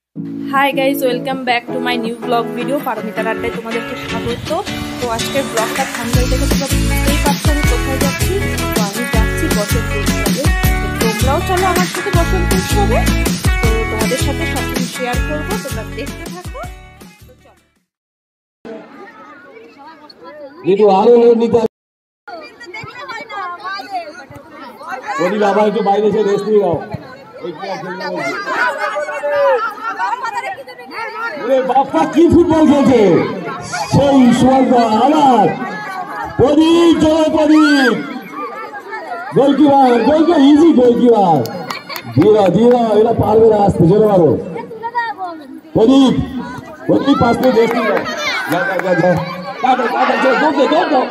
Hi guys welcome back to my new blog video पारमितार आड्डाয় তোমাদেরকে স্বাগত। তো আজকের ব্লগটা থাম্বনেল দেখে তোমরা বুঝতেই পারছো আমি কোথায় যাচ্ছি। তো আমি যাচ্ছি বসন্ত উৎসবে। তোমরাও চলো আমার সাথে বসন্ত উৎসবে। তো তোমাদের সাথে সবকিছু শেয়ার করবো, তোমরা দেখতে থাকো। একটু আরো নিতে ওই বাবা একটু বাইরে এসে রেস্ট নিয়ে যাও। বাপ্পা কি ফুটবল খেলছে সেই সময় আমার Pradip Joy Pradip goalkeeper goalkeeper easy goalkeeper ধীরা ধীরা এরা পারবে না আসতে জোরে মারো প্রদীপ প্রদীপ পাঁচ মিনিট রেস্ট নিয়ে যাও। যা যা যা দৌড়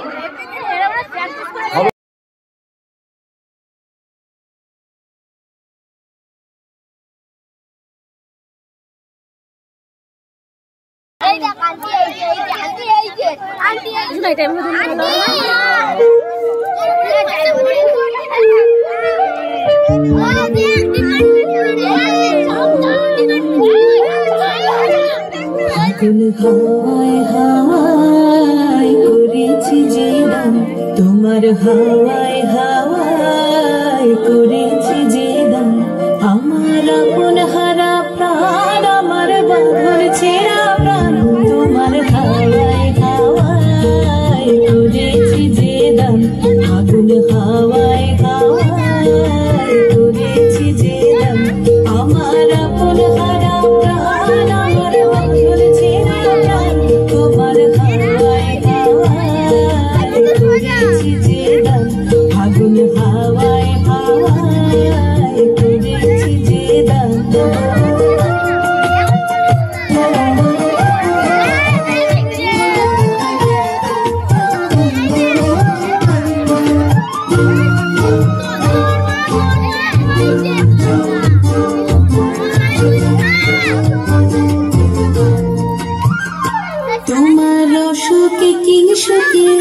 হাওয়ায় করেছি যে দাম তোমার হাওয়ায় হাওয়ায় করেছি যে দাম আমার আপন হারা প্রাণ আমার বাঁধন ছেঁড়া প্রাণ তোমার হাওয়ায় হাওয়ায় করেছি যে দাম আগুন হাওয়ায় হাওয়ায় করেছি যে দাম আমার আপন হারা প্রাণ আমার বাঁধন ছেঁড়া প্রাণ তোমার হাওয়ায় হাওয়ায় করেছি যে দাম আগুন হাওয়ায় হাওয়ায় করেছি যে দাম। তোমার সুখে কিং সুখে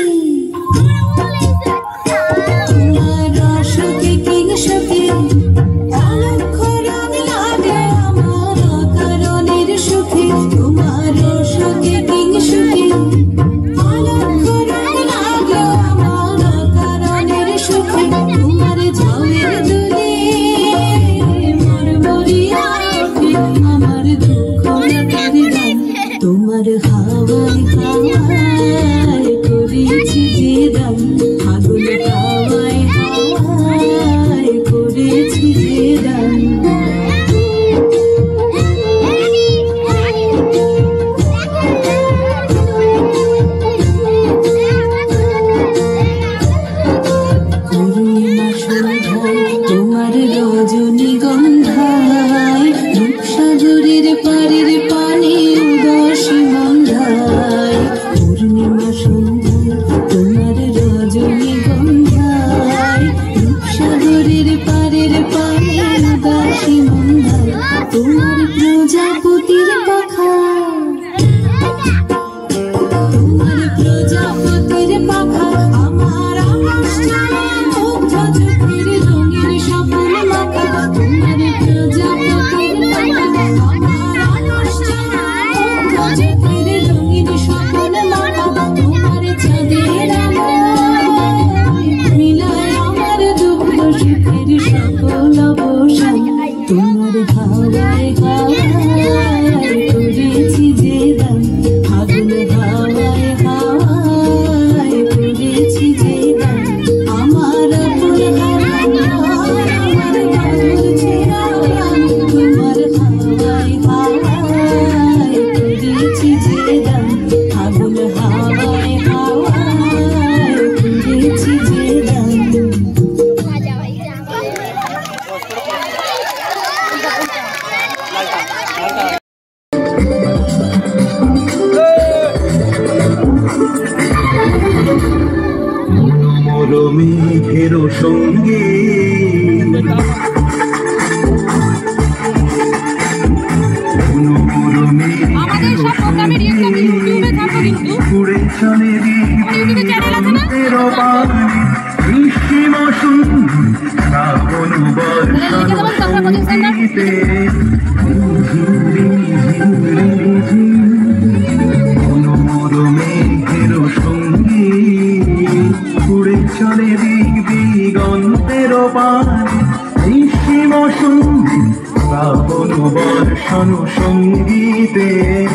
তোমার সুখে কিং সুখে অক্ষরণ লাগে আমার কারণের সুখে তোমার সুখে কিং সুখে অক্ষরণ লাগে আমার কারণের সুখে তোমার ঝাউয়ের দুলে মোর মরিয়া আমার দুঃখ তোমার হাওয়ায় হাওয়ায় করেছি যে দাম আগুন হাওয়ায় হাওয়ায় করেছি যে দাম। পূর্ণিমা সন্ধ্যায় তোমার রজনীগন্ধায় রূপসাগরের পাড়ের পানে উদাসী মন্ধায় পূর্ণিমা সন্ধ্যায় তোমার রজনীগন্ধায় রূপসাগরের পাড়ের পানে উদাসী মন্ধায় তোমার প্রজাপতির পাখা তোমার প্রজাপতির পাখা আমার মুগ্ধ চোখের রঙের স্বপ্ন মাখা তোমার প্রজাপতির পাখা আমার মুগ্ধ চোখের রঙের স্বপ্ন মাখা তোমার চাঁদের মিলায় আমার দুঃখ সুখের সকল অবসান তোমার হাওয়ায় হাওয়ায় করেছি যে দাম আগুন হাওয়ায় হাওয়ায় করেছি যে দাম আমার আপন আমার বাঁধন ছেঁড়া প্রাণ তোমার হাওয়ায় হাওয়ায় করেছি যে দাম আগুন হাওয়ায় হাওয়ায় করেছি যে দাম। মেঘের সঙ্গে ঘুরে চলে বৃষ্টি মৌসুম শ্রাবণ বর্ষা বর্ষণ সঙ্গীতে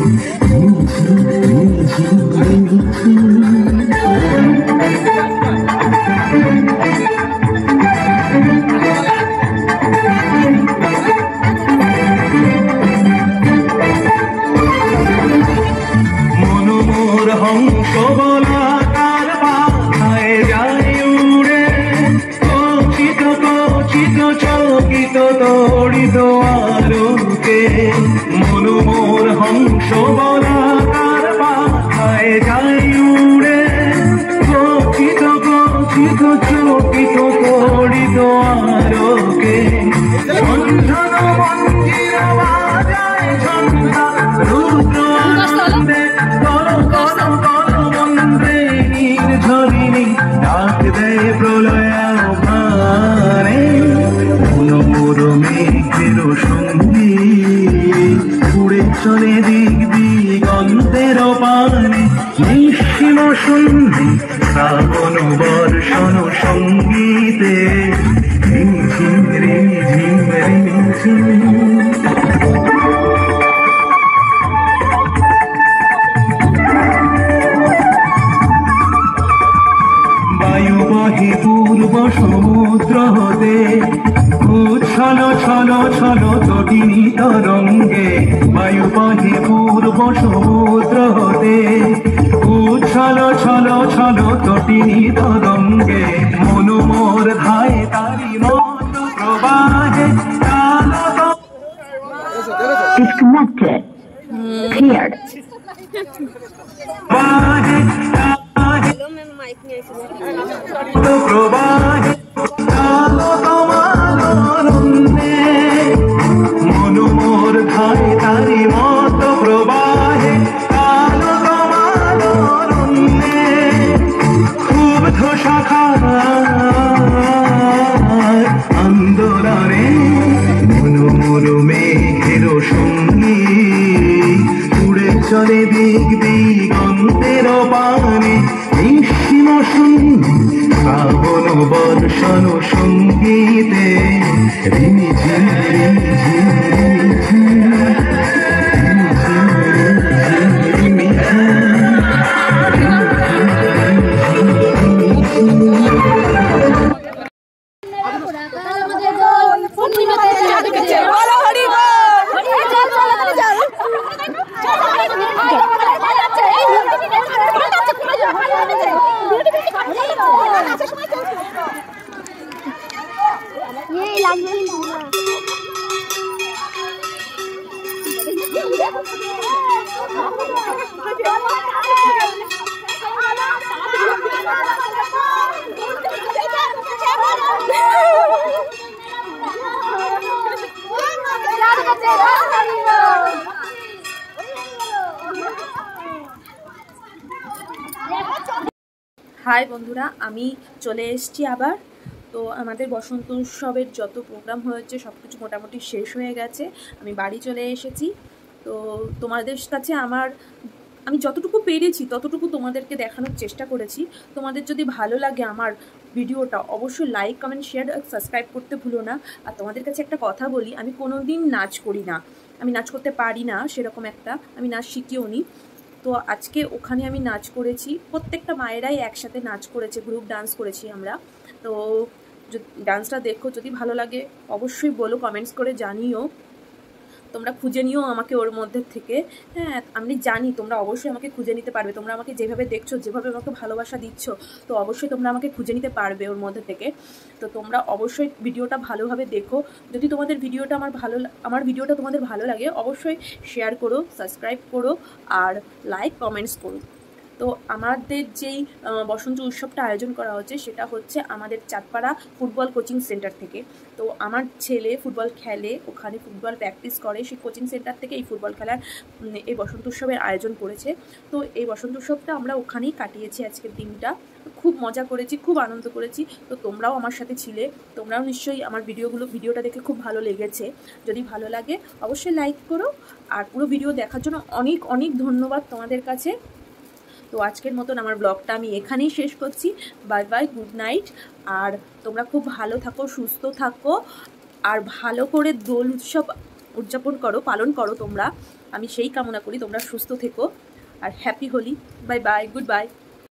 মনোমোর হংস বলাকার পাখায় যায় উড়ে কচিত কচিত চকিত তড়িত আলোকে মনোমোর হংস বলাকার পাখায় যায় উড়ে কচিত কচিত চকিত তড়িত আলোকে সন্ধান মন্দির বাজায় সন্ধ্যা রুদ্র ঝরিনি ডাক দেয় প্রলয়াভানে মনোমোর মেঘের সঙ্গী উড়ে চলে দিক দিগন্তের পানে নিঃসীম শূন্যে শ্রাবণ বর্ষণ সঙ্গীতে রিমঝিম রিমঝিম রিমঝিম পূর্ব সমুদ্র হতে উচ্ছল ছল ছল তটিনী তরঙ্গে বায়ু বহে পূর্ব সমুদ্র হতে উচ্ছল ছল ছল তটিনী তরঙ্গে মনোমোর ধায় তারি মত প্রবাহে Disconnected. Cleared. মনোমোর ধায় তারি মত প্রবাহে কালো তোমারণ্যে ক্ষুব্ধ শাখার আন্দোলনে মনোমোর মেঘের সঙ্গী উড়ে চলে দিক দিগন্তের পানে নিঃসীম শূন্য শ্রাবণ বর্ষণ সঙ্গীতে রিমিঝিম রিমিঝিম হাই বন্ধুরা, আমি চলে এসেছি আবার। তো আমাদের বসন্ত উৎসবের যত প্রোগ্রাম হয়েছে সব কিছু মোটামুটি শেষ হয়ে গেছে, আমি বাড়ি চলে এসেছি। তো তোমাদের কাছে আমি যতটুকু পেরেছি ততটুকু তোমাদেরকে দেখানোর চেষ্টা করেছি। তোমাদের যদি ভালো লাগে আমার ভিডিওটা অবশ্যই লাইক কমেন্ট শেয়ার সাবস্ক্রাইব করতে ভুলো না। আর তোমাদের কাছে একটা কথা বলি, আমি কোনো দিন নাচ করি না, আমি নাচ করতে পারি না, সেরকম আমি নাচ শিখিও নি। তো আজকে ওখানে আমি নাচ করেছি, প্রত্যেকটা মায়েরাই একসাথে নাচ করেছে, গ্রুপ ডান্স করেছি আমরা। তো ডান্সটা দেখো, যদি ভালো লাগে অবশ্যই বলো, কমেন্টস করে জানিও। তোমরা খুঁজে নিও আমাকে ওর মধ্যে থেকে। হ্যাঁ, আমি জানি তোমরা অবশ্যই আমাকে খুঁজে নিতে পারবে। তোমরা আমাকে যেভাবে দেখছো, যেভাবে আমাকে ভালোবাসা দিচ্ছ, তো অবশ্যই তোমরা আমাকে খুঁজে নিতে পারবে ওর মধ্যে থেকে। তো তোমরা অবশ্যই ভিডিওটা ভালোভাবে দেখো। যদি তোমাদের ভিডিওটা আমার ভিডিওটা তোমাদের ভালো লাগে অবশ্যই শেয়ার করো, সাবস্ক্রাইব করো আর লাইক কমেন্টস করো। তো আমাদের যেই বসন্ত উৎসবটা আয়োজন করা হচ্ছে সেটা হচ্ছে আমাদের চাঁদপাড়া ফুটবল কোচিং সেন্টার থেকে। তো আমার ছেলে ফুটবল খেলে, ওখানে ফুটবল প্র্যাকটিস করে, সেই কোচিং সেন্টার থেকে এই ফুটবল খেলার এই বসন্ত উৎসবের আয়োজন করেছে। তো এই বসন্ত উৎসবটা আমরা ওখানেই কাটিয়েছি আজকের দিনটা। খুব মজা করেছি, খুব আনন্দ করেছি। তো তোমরাও আমার সাথে ছিলে, তোমরাও নিশ্চয়ই আমার ভিডিওটা দেখে খুব ভালো লেগেছে। যদি ভালো লাগে অবশ্যই লাইক করো, আর পুরো ভিডিও দেখার জন্য অনেক অনেক ধন্যবাদ তোমাদের কাছে। তো আজকের মতন আমার ব্লগটা আমি এখানেই শেষ করছি। Bye bye, good night. আর তোমরা খুব ভালো থাকো, সুস্থ থাকো, আর ভালো করে দোল উৎসব উদযাপন করো, পালন করো তোমরা। আমি সেই কামনা করি তোমরা সুস্থ থেকো। আর happy Holi. Bye bye, good by.